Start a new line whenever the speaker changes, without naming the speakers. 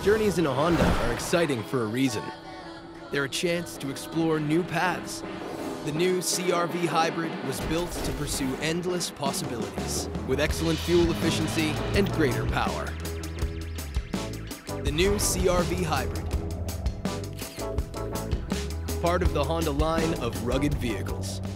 Journeys in a Honda are exciting for a reason. They're a chance to explore new paths. The new CR-V Hybrid was built to pursue endless possibilities with excellent fuel efficiency and greater power. The new CR-V Hybrid, part of the Honda line of rugged vehicles.